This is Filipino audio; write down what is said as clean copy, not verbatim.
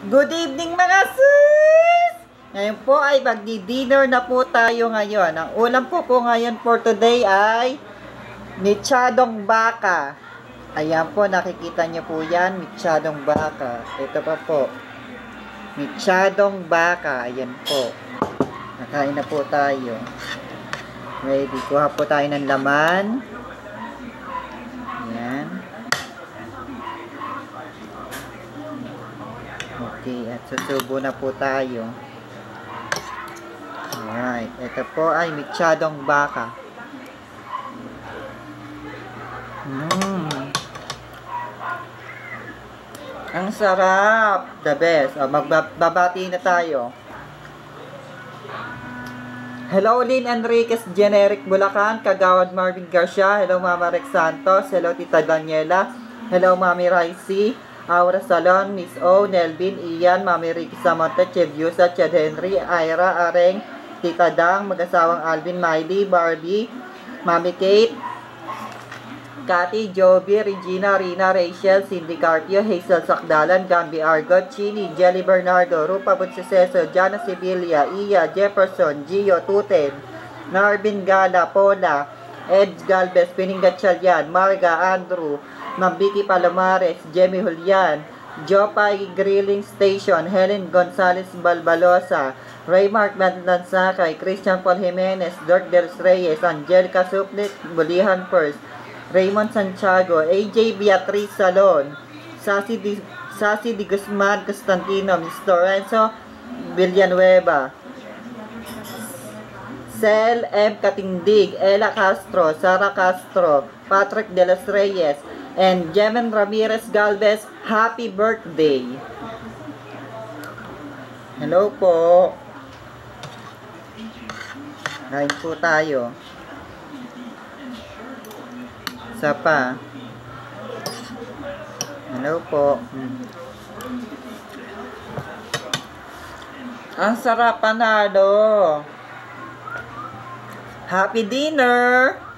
Good evening mga sis! Ngayon po ay magdi-dinner na po tayo ngayon. Ang ulam po ngayon for today ay Mechadong Baka. Ayan po, nakikita nyo po yan, Mechadong Baka. Ito pa po, Mechadong Baka. Ayan po. Nakain na po tayo. Ready, kuha po tayo ng laman. Ayan. Okay, at susubo na po tayo. Alright, ito po ay Mechadong Baka. Ang sarap! The best. Magbabati na tayo. Hello, Lynn Enriquez, Generic Bulacan, Kagawad Marvin Garcia. Hello, Mama Rex Santos. Hello, Tita Daniela. Hello, Mami Raisi. Aura Salon, Miss O, Nelvin, Ian, Mami Ricky Samonte, Ched Yusa, Ched Henry, Ira, Areng, Tita Dang, mag-asawang Alvin, Miley, Barbie, Mami Kate, Cathy, Joby, Regina, Rina, Rachel, Cindy Carpio, Hazel Sakdalan, Gambi Argot, Chini, Jelly Bernardo, Rupa Bunceseso, Jana Sibilia, Iya, Jefferson, Gio, Tuten, Narvin Gala, Pola, Ed Galvez, Piningat Chalyan, Marga, Andrew, Mambiki Palomares, Jemmy Julian, Jopay Grilling Station, Helen Gonzalez Balbalosa, Raymark Bandansakay, Christian Paul Jimenez, Dirk Dels Reyes, Angelica Suplit, Bulihan First, Raymond Santiago, AJ Beatriz Salon, Sassy Di Guzman Constantino, Mr. Renzo Villanueva, Cel M. Katindig, Ella Castro, Sara Castro, Patrick De Los Reyes, and Jemen Ramirez Galvez, happy birthday! Hello po! Kain po tayo. Isa pa. Hello po. Ang sarap, panalo! Happy dinner!